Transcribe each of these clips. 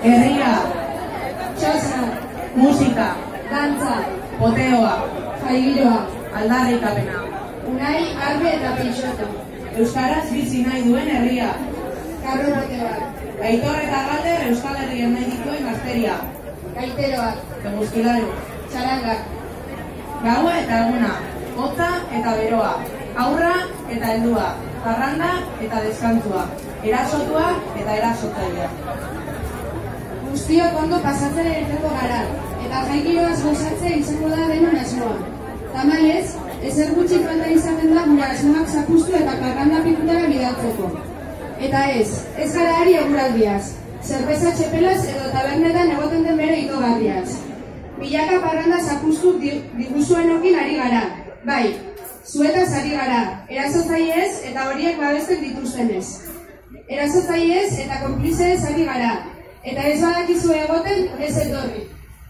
herria, txosna, musika, dantza, poteoa, jaigiroa, aldarrikapena. unai, arbe eta peixoto, Euskaraz bizi nahi duen herria. karromote bat, Aitor eta Galder Euskal Herrian nahi dituen gazteria. gaiteroak, Eguzkilaru. txarangak, Gaua eta eguna. Hotza eta beroa. Aurra eta heldua. Parranda eta deskantzua. Erasotua eta erasotzailea. guztiok ondo pasatzen irtengo gara, eta jaigiroaz gozatzea izango da denon asmoa. Tamalez, ezer gutxi falta izaten da gure asmoak zapustu eta parranda pikutara bidaltzeko. Eta ez gara ari eguraldiaz, zerbeza txepelaz edo tabernetan egoten den bere itogarriaz. Milaka parranda zapustu diguzuenokin ari gara, bai, zuetaz ari gara, erasotzaileez eta horiek babesten dituztenez. Erasotzaileez eta konplizeez ari gara, eta ez badakizu egoten ez etorri.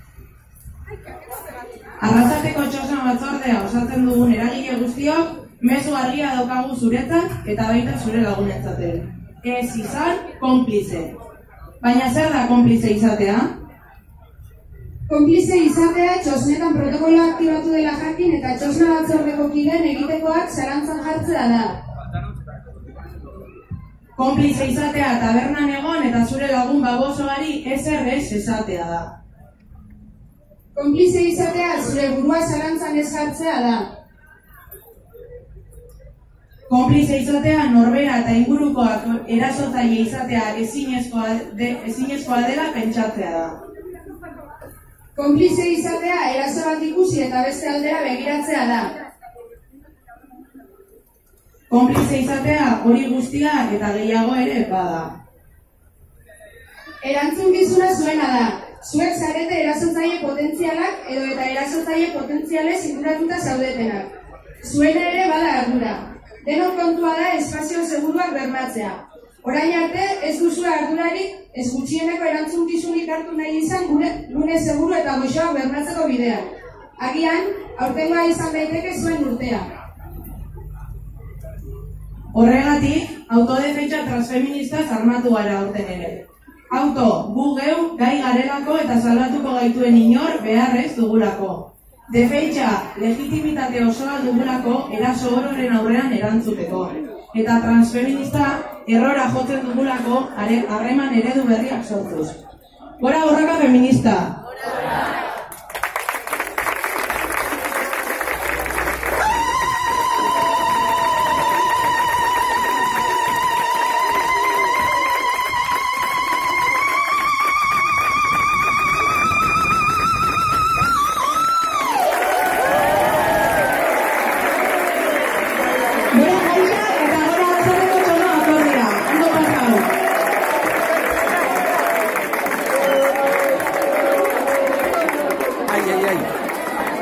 Arrasateko txosna batzordea osatzen dugun eragile guztiok, mezu argia daukagu zuretzat eta baita zure lagunetzaten. Ez izan konplize. Baina zer da konplize izatea? Konplize izatea txosnetan protokoloa aktibatu dela jakin eta txosna batzordeko kideen egitekoak zalantzan jartzea da. Konplize izatea tabernan egon eta zure lagun babosoari ezer ez esatea da. Konplize izatea zure burua zalantzan ez jartzea da. Konplize izatea norbera eta ingurukoak erasotzaile izatea ezinezkoa dela pentsatzea da. Konplize izatea eraso bat ikusi eta beste aldera begiratzea da. Konplize izatea hori guztia eta gehiago ere bada. Erantzukizuna zuena da. Zuek zarete erasotzaile potentzialak edo eta erasotzaile potentzialez inguratuta zaudetenak. Zuena ere bada ardura. Denok kontua da espazio seguruak bermatzea. Orain arte ez duzu ardurarik, ez gutxieneko erantzukizunik hartu nahi izan gune seguru eta goxoak bermatzeko bidean. Agian, aurtengoa izan daiteke zuen urtea. Horregatik, autodefentsa transfeministaz armatu gara aurten ere. Auto, gu geu, gai garelako eta salbatuko gaituen inor beharrez dugulako. Defentsa, legitimitate osoa dugulako eraso ororen aurrean erantzuteko. Eta transfeminista, errora jotzen dugulako harreman eredu berriak sortuz. Gora borroka feminista!